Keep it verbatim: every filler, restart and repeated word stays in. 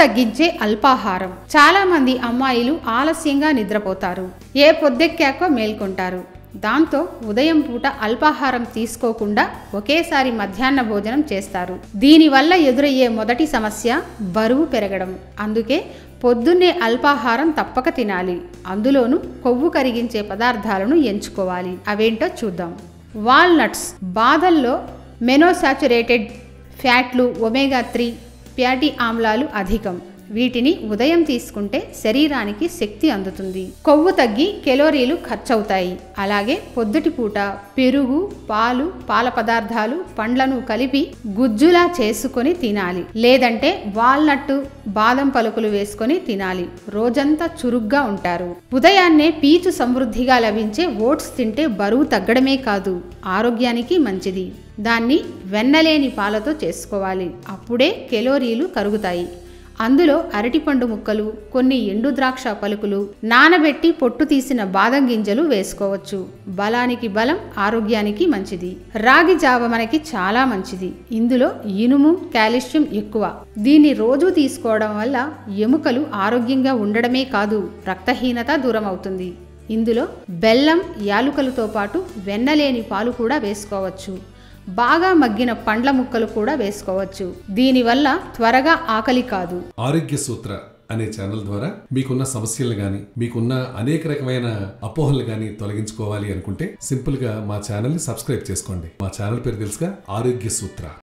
తగ్గించే అల్పాహారం. చాలా మంది అమ్మాయిలు ఆలస్యంగా నిద్రపోతారు, ఏ పొద్దెక్కాకో మేల్కొంటారు. దాంతో ఉదయం పూట అల్పాహారం తీసుకోకుండా ఒకేసారి మధ్యాహ్న భోజనం చేస్తారు. దీనివల్ల ఎదురయ్యే మొదటి సమస్య బరువు పెరగడం. అందుకే పొద్దున్నే అల్పాహారం తప్పక తినాలి. అందులోనూ కొవ్వు కరిగించే పదార్థాలను ఎంచుకోవాలి. అవేంటో చూద్దాం. వాల్నట్స్. బాదల్లో మెనోసాచురేటెడ్ ఫ్యాట్లు, ఒమేగా త్రీ ఫ్యాటీ ఆమ్లాలు అధికం. వీటిని ఉదయం తీసుకుంటే శరీరానికి శక్తి అందుతుంది, కొవ్వు తగ్గి కెలోరీలు ఖర్చవుతాయి. అలాగే పొద్దుటి పూట పెరుగు, పాలు, పాల పదార్థాలు, పండ్లను కలిపి గుజ్జులా చేసుకొని తినాలి. లేదంటే వాల్నట్, బాదం పలుకులు వేసుకొని తినాలి. రోజంతా చురుగ్గా ఉంటారు. ఉదయాన్నే పీచు సమృద్ధిగా లభించే ఓట్స్ తింటే బరువు తగ్గడమే కాదు, ఆరోగ్యానికి మంచిది. దాన్ని వెన్నలేని పాలతో చేసుకోవాలి. అప్పుడే కెలోరీలు కరుగుతాయి. అందులో అరటిపండు ముక్కలు, కొన్ని ఎండు ద్రాక్ష పలుకులు, నానబెట్టి పొట్టు తీసిన బాదం గింజలు వేసుకోవచ్చు. బలానికి బలం, ఆరోగ్యానికి మంచిది. రాగి జావ మనకి చాలా మంచిది. ఇందులో ఇనుము, కాల్షియం ఎక్కువ. దీన్ని రోజు తీసుకోవడం వల్ల ఎముకలు ఆరోగ్యంగా ఉండడమే కాదు, రక్తహీనత దూరం అవుతుంది. ఇందులో బెల్లం, యాలుకలతో పాటు వెన్నలేని పాలు కూడా వేసుకోవచ్చు. బాగా మగ్గిన పండ్ల ముక్కలు కూడా వేసుకోవచ్చు. దీనివల్ల త్వరగా ఆకలి కాదు. ఆరోగ్య సూత్ర అనే ఛానల్ ద్వారా మీకున్న సమస్యలు గాని, మీకున్న అనేక రకమైన అపోహలు గాని తొలగించుకోవాలి అనుకుంటే సింపుల్ గా మా ఛానల్ ని సబ్స్క్రైబ్ చేసుకోండి. మా ఛానల్ పేరు తెలుసుగా, ఆరోగ్య సూత్ర.